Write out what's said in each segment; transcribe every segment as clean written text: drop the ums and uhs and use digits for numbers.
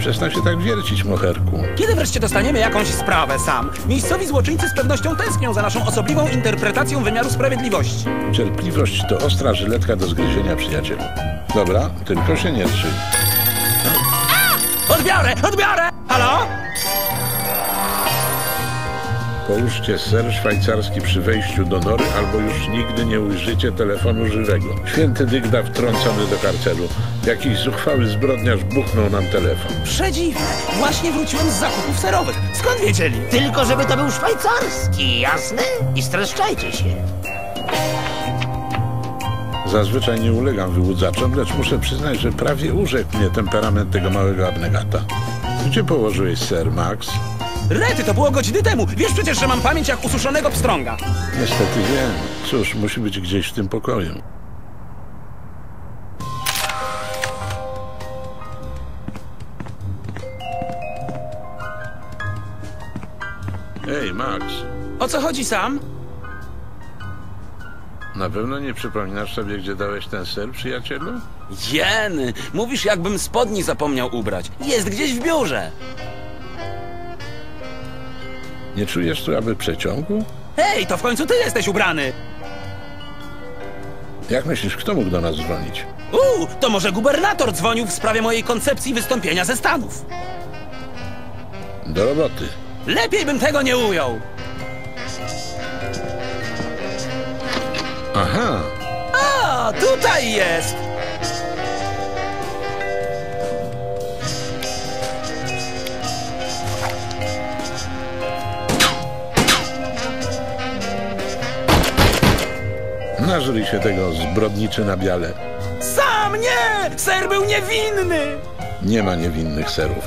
Przestań się tak wiercić, moherku. Kiedy wreszcie dostaniemy jakąś sprawę, Sam? Miejscowi złoczyńcy z pewnością tęsknią za naszą osobliwą interpretacją wymiaru sprawiedliwości. Cierpliwość to ostra żyletka do zgryzienia, przyjacielu. Dobra, tylko się nie drzyj. Odbiorę! Odbiorę! Halo? Połóżcie ser szwajcarski przy wejściu do nory, albo już nigdy nie ujrzycie telefonu żywego. Święty Dygda wtrącony do karcelu. Jakiś zuchwały zbrodniarz buchnął nam telefon. Przedziwne. Właśnie wróciłem z zakupów serowych. Skąd wiedzieli? Tylko żeby to był szwajcarski, jasne? I streszczajcie się. Zazwyczaj nie ulegam wyłudzaczom, lecz muszę przyznać, że prawie urzekł mnie temperament tego małego abnegata. Gdzie położyłeś ser, Max? Rety, to było godziny temu. Wiesz przecież, że mam pamięć jak ususzonego pstrąga. Niestety wiem. Cóż, musi być gdzieś w tym pokoju. Ej, Max. O co chodzi, Sam? Na pewno nie przypominasz sobie, gdzie dałeś ten ser, przyjacielu? Jeny, mówisz jakbym spodni zapomniał ubrać. Jest gdzieś w biurze. Nie czujesz tu aby przeciągu? Hej, to w końcu ty jesteś ubrany. Jak myślisz, kto mógł do nas dzwonić? To może gubernator dzwonił w sprawie mojej koncepcji wystąpienia ze Stanów. Do roboty. Lepiej bym tego nie ujął. Aha! A, tutaj jest! Nażyli się tego, zbrodniczy na biale. Sam nie! Ser był niewinny! Nie ma niewinnych serów.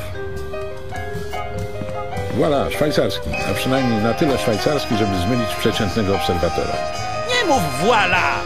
Voilà, szwajcarski, a przynajmniej na tyle szwajcarski, żeby zmylić przeciętnego obserwatora. Nie mów voila!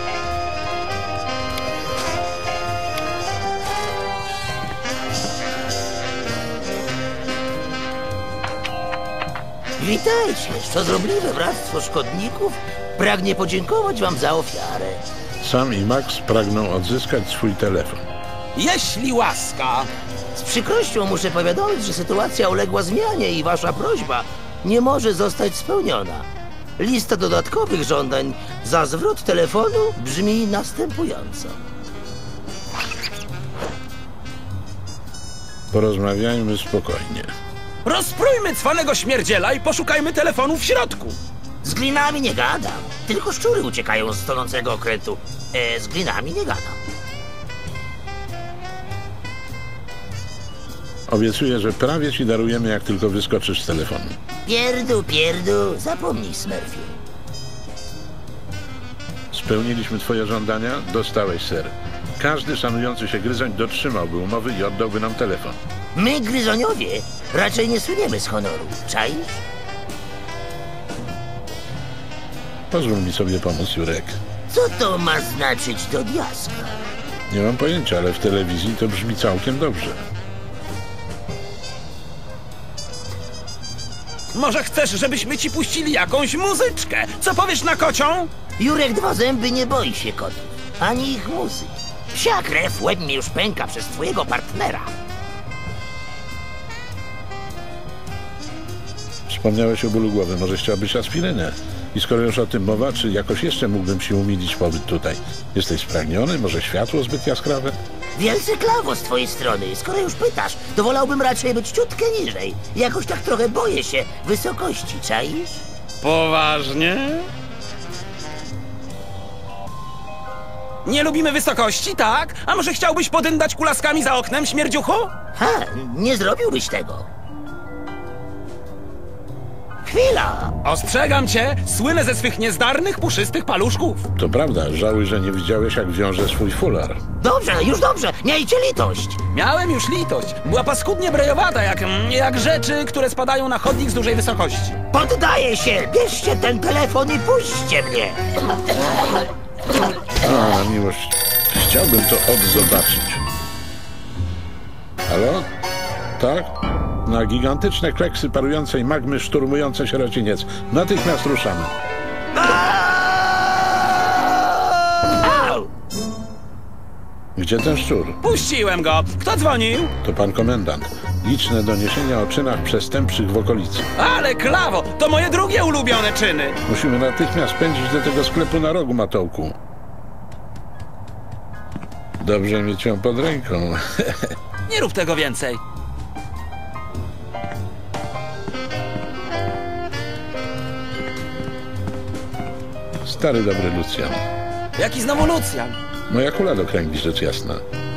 Witajcie, szczodrobliwe bractwo szkodników pragnie podziękować wam za ofiarę. Sam i Max pragną odzyskać swój telefon. Jeśli łaska! Z przykrością muszę powiadomić, że sytuacja uległa zmianie i wasza prośba nie może zostać spełniona. Lista dodatkowych żądań za zwrot telefonu brzmi następująco. Porozmawiajmy spokojnie. Rozprójmy cwanego śmierdziela i poszukajmy telefonu w środku. Z glinami nie gadam. Tylko szczury uciekają z tonącego okrętu. Z glinami nie gadam. Obiecuję, że prawie ci darujemy, jak tylko wyskoczysz z telefonu. Pierdu, zapomnij, Smurfie. Spełniliśmy twoje żądania, dostałeś ser. Każdy szanujący się gryzoń dotrzymałby umowy i oddałby nam telefon. My, gryzoniowie, raczej nie słyniemy z honoru. Czaisz? Pozwól mi sobie pomóc, Jurek. Co to ma znaczyć do diaska? Nie mam pojęcia, ale w telewizji to brzmi całkiem dobrze. Może chcesz, żebyśmy ci puścili jakąś muzyczkę? Co powiesz na kocią? Jurek Dwa Zęby nie boi się kotów, ani ich muzyki. Psia krew, łeb mi już pęka przez twojego partnera. Wspomniałeś o bólu głowy, może chciałbyś aspirynę? I skoro już o tym mowa, czy jakoś jeszcze mógłbym ci umilić pobyt tutaj? Jesteś spragniony? Może światło zbyt jaskrawe? Wielce klawo z twojej strony. Skoro już pytasz, to wolałbym raczej być ciutkę niżej. Jakoś tak trochę boję się wysokości, czaisz? Poważnie? Nie lubimy wysokości, tak? A może chciałbyś podyndać kulaskami za oknem, śmierdziuchu? Nie zrobiłbyś tego. Chwila! Ostrzegam cię, słynę ze swych niezdarnych, puszystych paluszków. To prawda, żałuj, że nie widziałeś, jak wiąże swój fular. Dobrze, już dobrze, miejcie litość! Miałem już litość. Była paskudnie brejowata, jak rzeczy, które spadają na chodnik z dużej wysokości. Poddaję się! Bierzcie ten telefon i puśćcie mnie! A, na miłość, chciałbym to odzobaczyć. Halo? Tak? Na gigantyczne kleksy parującej magmy szturmujące sierociniec. Natychmiast ruszamy. Au! Gdzie ten szczur? Puściłem go. Kto dzwonił? To pan komendant. Liczne doniesienia o czynach przestępczych w okolicy. Ale klawo, to moje drugie ulubione czyny. Musimy natychmiast pędzić do tego sklepu na rogu, Matołku. Dobrze mieć ją pod ręką. Nie rób tego więcej. Stary, dobry Lucjan. Jaki znowu Lucjan? Moja kula do kręgi, rzecz jasna.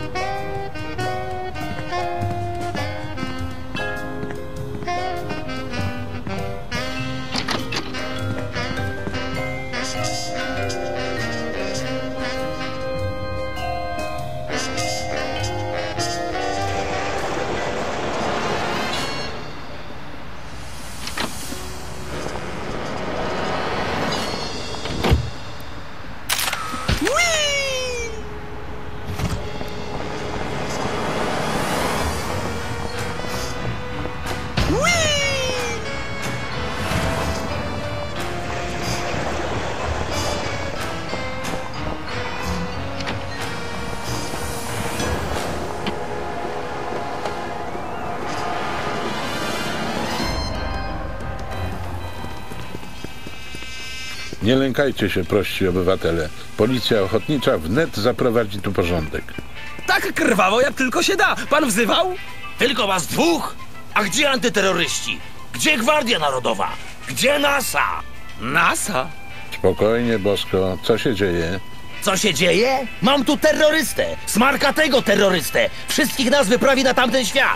Nie lękajcie się, prości obywatele. Policja ochotnicza wnet zaprowadzi tu porządek. Tak krwawo, jak tylko się da. Pan wzywał? Tylko was dwóch? A gdzie antyterroryści? Gdzie Gwardia Narodowa? Gdzie NASA? NASA? Spokojnie, Bosko. Co się dzieje? Co się dzieje? Mam tu terrorystę. Smarkatego terrorystę. Wszystkich nas wyprawi na tamten świat.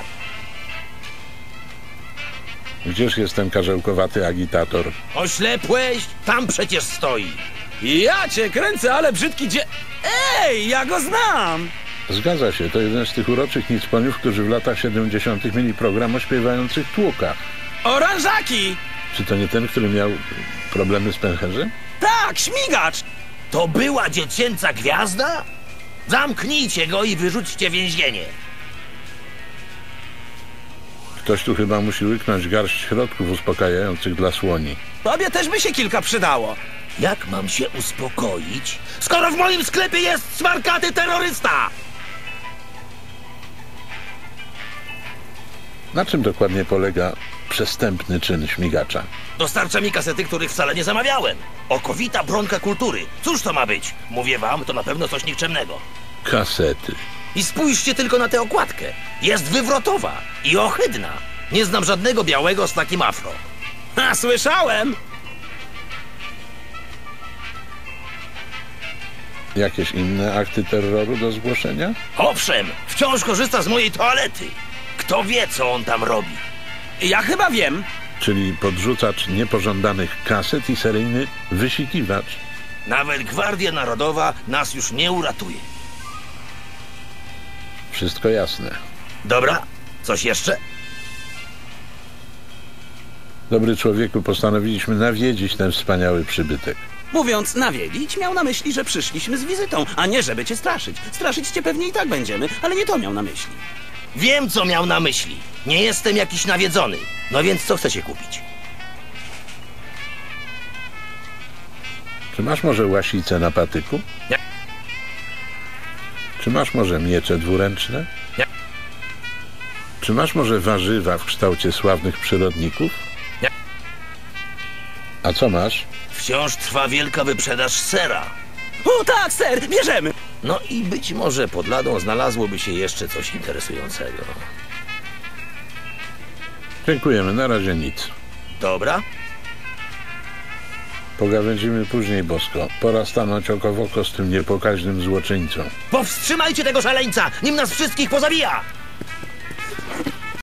Gdzież jest ten karzełkowaty agitator? Oślepłeś? Tam przecież stoi. Ja cię kręcę, ale brzydki Ej, ja go znam! Zgadza się, to jeden z tych uroczych nicponiów, którzy w latach 70. mieli program o śpiewających tłukach. Oranżaki! Czy to nie ten, który miał problemy z pęcherzem? Tak, śmigacz! To była dziecięca gwiazda? Zamknijcie go i wyrzućcie w więzienie. Ktoś tu chyba musi łyknąć garść środków uspokajających dla słoni. Tobie też by się kilka przydało. Jak mam się uspokoić, skoro w moim sklepie jest smarkaty terrorysta? Na czym dokładnie polega przestępny czyn śmigacza? Dostarcza mi kasety, których wcale nie zamawiałem. Okowita bronka kultury. Cóż to ma być? Mówię wam, to na pewno coś nikczemnego. Kasety. I spójrzcie tylko na tę okładkę. Jest wywrotowa i ohydna. Nie znam żadnego białego z takim afro. Ha, słyszałem! Jakieś inne akty terroru do zgłoszenia? Owszem, wciąż korzysta z mojej toalety. Kto wie, co on tam robi? Ja chyba wiem. Czyli podrzucacz niepożądanych kaset i seryjny wysikiwacz. Nawet Gwardia Narodowa nas już nie uratuje. Wszystko jasne. Dobra, coś jeszcze? Dobry człowieku, postanowiliśmy nawiedzić ten wspaniały przybytek. Mówiąc nawiedzić, miał na myśli, że przyszliśmy z wizytą, a nie żeby cię straszyć. Straszyć cię pewnie i tak będziemy, ale nie to miał na myśli. Wiem, co miał na myśli. Nie jestem jakiś nawiedzony. No więc co chcecie kupić? Czy masz może łasicę na patyku? Nie. Czy masz może miecze dwuręczne? Nie. Czy masz może warzywa w kształcie sławnych przyrodników? Nie. A co masz? Wciąż trwa wielka wyprzedaż sera. O tak, ser, bierzemy! No i być może pod ladą znalazłoby się jeszcze coś interesującego. Dziękujemy, na razie nic. Dobra? Pogawędzimy później, Bosko. Pora stanąć oko w oko z tym niepokaźnym złoczyńcą. Powstrzymajcie tego szaleńca, nim nas wszystkich pozabija!